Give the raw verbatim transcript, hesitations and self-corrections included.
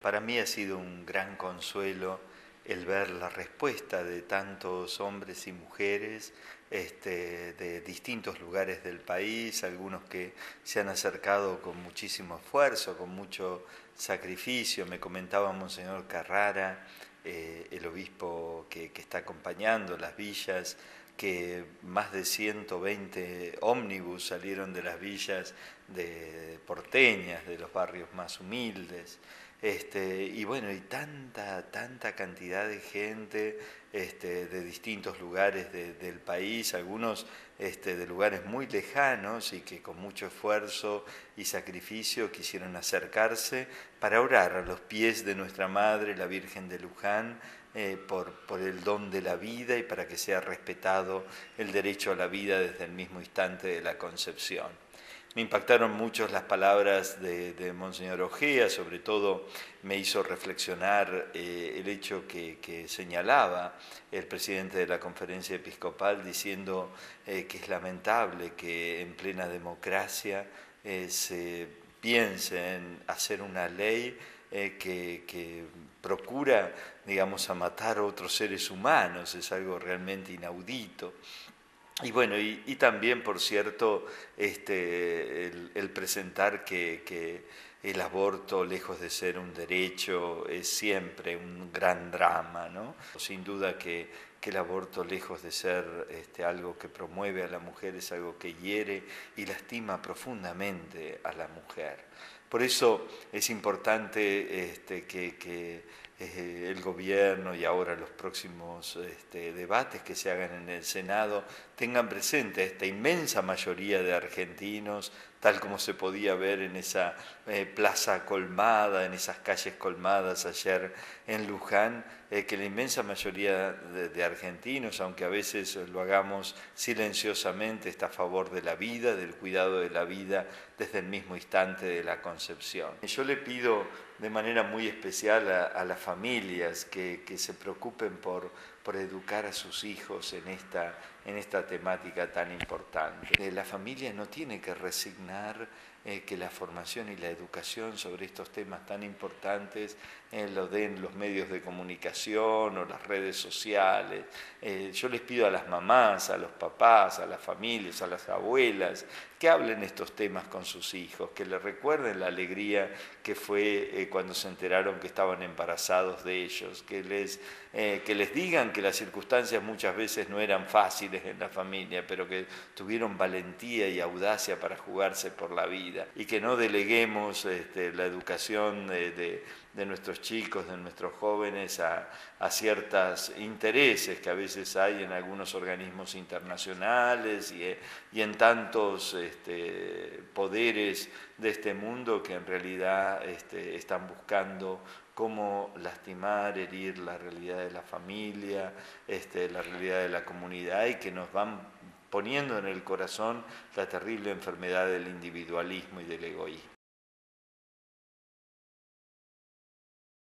Para mí ha sido un gran consuelo el ver la respuesta de tantos hombres y mujeres este, de distintos lugares del país, algunos que se han acercado con muchísimo esfuerzo, con mucho sacrificio. Me comentaba Monseñor Carrara, eh, el obispo que, que está acompañando las villas, que más de ciento veinte ómnibus salieron de las villas de porteñas, de los barrios más humildes. Este, y bueno, y tanta, tanta cantidad de gente este, de distintos lugares de, del país, algunos este, de lugares muy lejanos y que con mucho esfuerzo y sacrificio quisieron acercarse para orar a los pies de nuestra Madre, la Virgen de Luján, eh, por, por el don de la vida y para que sea respetado el derecho a la vida desde el mismo instante de la concepción. Me impactaron mucho las palabras de, de Monseñor Ojea, sobre todo me hizo reflexionar eh, el hecho que, que señalaba el presidente de la conferencia episcopal diciendo eh, que es lamentable que en plena democracia eh, se piense en hacer una ley eh, que, que procura, digamos, a matar a otros seres humanos, es algo realmente inaudito. Y bueno, y, y también, por cierto, este, el, el presentar que, que el aborto, lejos de ser un derecho, es siempre un gran drama, ¿no? Sin duda que, que el aborto, lejos de ser este, algo que promueve a la mujer, es algo que hiere y lastima profundamente a la mujer. Por eso es importante este, que, que eh, el gobierno y ahora los próximos este, debates que se hagan en el Senado tengan presente a esta inmensa mayoría de argentinos, tal como se podía ver en esa eh, plaza colmada, en esas calles colmadas ayer en Luján, eh, que la inmensa mayoría de, de argentinos, aunque a veces lo hagamos silenciosamente, está a favor de la vida, del cuidado de la vida desde el mismo instante de la concepción. Yo le pido de manera muy especial a, a las familias que, que se preocupen por, por educar a sus hijos en esta, en esta temática tan importante. La familia no tiene que resignar eh, que la formación y la educación sobre estos temas tan importantes eh, lo den los medios de comunicación o las redes sociales. Eh, yo les pido a las mamás, a los papás, a las familias, a las abuelas, que hablen estos temas con sus hijos, que les recuerden la alegría que fue eh, cuando se enteraron que estaban embarazados de ellos, que les, eh, que les digan que las circunstancias muchas veces no eran fáciles en la familia, pero que tuvieron valentía y audacia para jugarse por la vida, y que no deleguemos este, la educación de, de, de nuestros chicos, de nuestros jóvenes a, a ciertos intereses que a veces hay en algunos organismos internacionales y, y en tantos este, poderes de este mundo que en realidad este, están buscando cómo lastimar, herir la realidad de la familia, este, la realidad de la comunidad, y que nos van poniendo en el corazón la terrible enfermedad del individualismo y del egoísmo.